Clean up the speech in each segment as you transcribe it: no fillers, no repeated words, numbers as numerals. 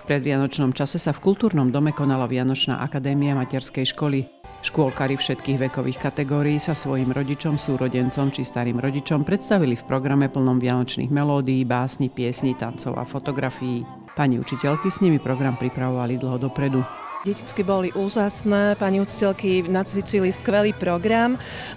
V predvianočnom čase sa v kultúrnom dome konala Vianočná akadémia materskej školy. Škôlkari všetkých vekových kategórií sa svojim rodičom, súrodencom či starým rodičom predstavili v programe plnom vianočných melódií, básni, piesní, tancov a fotografií. Pani učiteľky s nimi program pripravovali dlho dopredu. Detičky boli úžasné, pani učiteľky nacvičili skvelý program.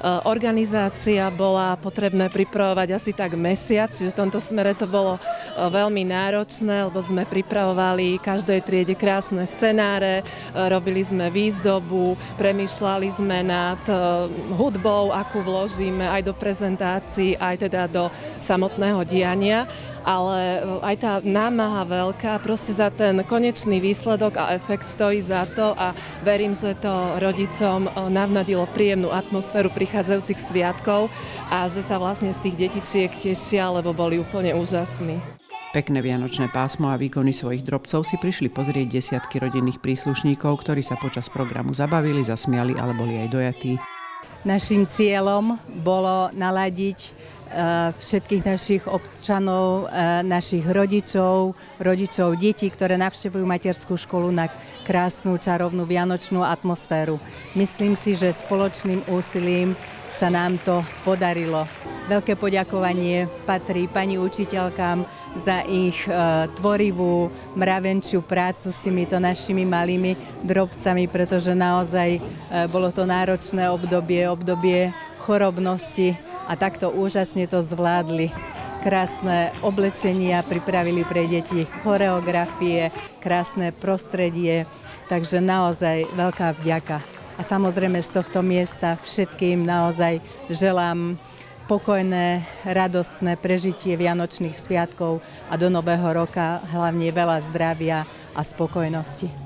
Organizácia bola potrebné pripravovať asi tak mesiac, čiže v tomto smere to bolo veľmi náročné, lebo sme pripravovali každej triede krásne scenáre, robili sme výzdobu, premýšľali sme nad hudbou, akú vložíme aj do prezentácií, aj teda do samotného diania. Ale aj tá námaha veľká, proste za ten konečný výsledok a efekt stojí za to a verím, že to rodičom navnadilo príjemnú atmosféru prichádzajúcich sviatkov a že sa vlastne z tých detičiek tešia, lebo boli úplne úžasní. Pekné vianočné pásmo a výkony svojich drobcov si prišli pozrieť desiatky rodinných príslušníkov, ktorí sa počas programu zabavili, zasmiali, ale boli aj dojatí. Naším cieľom bolo naladiť všetkých našich občanov, našich rodičov detí, ktoré navštevujú materskú školu na krásnu, čarovnú vianočnú atmosféru. Myslím si, že spoločným úsilím sa nám to podarilo. Veľké poďakovanie patrí pani učiteľkám za ich tvorivú, mravenčiu prácu s týmito našimi malými drobcami, pretože naozaj bolo to náročné obdobie chorobnosti a takto úžasne to zvládli. Krásne oblečenia pripravili pre deti, choreografie, krásne prostredie, takže naozaj veľká vďaka. A samozrejme z tohto miesta všetkým naozaj želám pokojné, radostné prežitie vianočných sviatkov a do nového roka hlavne veľa zdravia a spokojnosti.